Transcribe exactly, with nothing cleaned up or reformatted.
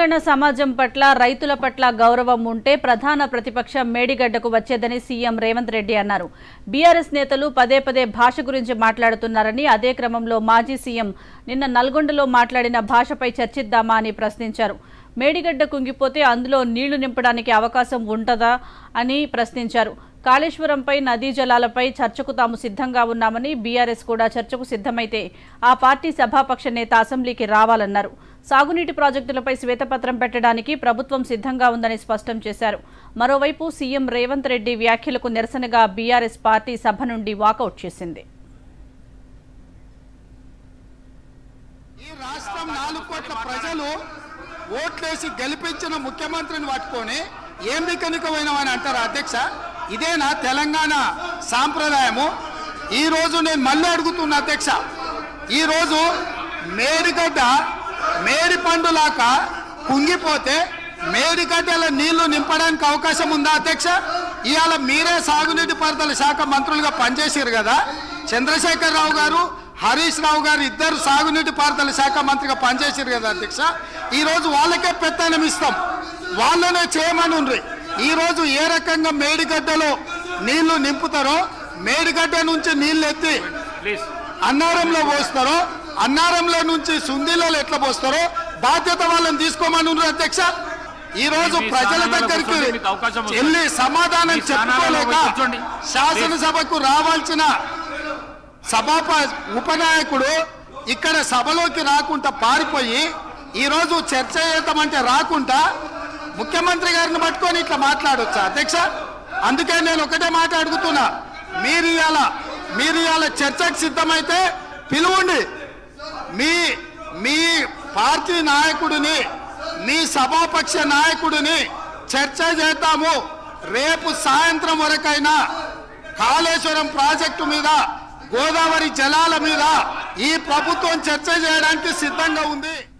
తెలంగాణ సమాజం పట్ల రైతుల పట్ల గౌరవం ఉంటే ప్రధాన ప్రతిపక్షం మేడిగడ్డకు వచ్చేదని సీఎం రేవంత్ రెడ్డి అన్నారు. బీఆర్ఎస్ నేతలు పదే పదే భాష గురించి మాట్లాడుతున్నారని, అదే క్రమంలో మాజీ సీఎం నిన్న నల్గొండలో మాట్లాడిన భాషపై చర్చిద్దామా అని ప్రశ్నించారు. మేడిగడ్డ కుంగిపోతే అందులో నీళ్లు నింపడానికి అవకాశం ఉంటదా అని ప్రశ్నించారు. కాళేశ్వరంపై, నదీ జలాలపై చర్చకు తాము సిద్ధంగా ఉన్నామని, బీఆర్ఎస్ కూడా చర్చకు సిద్ధమైతే ఆ పార్టీ సభాపక్ష నేత అసెంబ్లీకి రావాలన్నారు. సాగునీటి ప్రాజెక్టులపై శ్వేతపత్రం పెట్టడానికి ప్రభుత్వం సిద్ధంగా ఉందని స్పష్టం చేశారు. మరోవైపు సీఎం రేవంత్ రెడ్డి వ్యాఖ్యలకు నిరసనగా బీఆర్ఎస్ పార్టీ సభ నుండి వాకౌట్ చేసింది. ఈ రాష్ట్రం నాలుగు కోట్ల ప్రజలు ఓట్లేసి గెలిపించిన ముఖ్యమంత్రిని పట్టుకొని ఏం దిక్కనికమైనవని అంటారు అధ్యక్ష. ఇదేనా తెలంగాణ సాంప్రదాయము? ఈరోజు నేను మళ్ళీ అడుగుతున్నా అధ్యక్ష, ఈరోజు మేడిగడ్డ మేడి పండులాక కుంగిపోతే మేడిగడ్డల నీళ్లు నింపడానికి అవకాశం ఉందా అధ్యక్ష? ఇవాళ మీరే సాగునీటి పారుదల శాఖ మంత్రులుగా పనిచేసారు కదా. చంద్రశేఖర్ రావు గారు, హరీష్ రావు గారు ఇద్దరు సాగునీటి పారుదల శాఖ మంత్రిగా పనిచేసారు కదా అధ్యక్ష. ఈరోజు వాళ్ళకే పెత్తనం ఇస్తాం, వాళ్ళనే చేయమని ఉండ్రి. ఈరోజు ఏ రకంగా మేడిగడ్డలో నీళ్లు నింపుతారో, మేడిగడ్డ నుంచి నీళ్లు ఎత్తి అన్నారంలో పోస్తారో, అన్నారంలో నుంచి సుందీలలో ఎట్లా పోస్తారో బాధ్యత వాళ్ళని తీసుకోమని ఉండ్రి అధ్యక్ష. ఈ రోజు ప్రజల దగ్గరికి వెళ్ళి సమాధానం చెప్పుకోలేక శాసనసభకు రావాల్సిన సభాప ఉపనాయకుడు ఇక్కడ సభలోకి రాకుండా పారిపోయి ఈరోజు చర్చ చేద్దామంటే రాకుండా ముఖ్యమంత్రి గారిని పట్టుకొని ఇట్లా మాట్లాడొచ్చా అధ్యక్ష? అందుకే నేను ఒకటే మాట అడుగుతున్నా, మీరు ఇవాళ మీరు ఇవాళ చర్చకు సిద్ధమైతే పిలువండి. మీ మీ పార్టీ నాయకుడిని, మీ సభాపక్ష నాయకుడిని చర్చ చేద్దాము. రేపు సాయంత్రం వరకైనా కాళేశ్వరం ప్రాజెక్టు మీద, గోదావరి జలాల మీద ఈ ప్రభుత్వం చర్చ చేయడానికి సిద్ధంగా ఉంది.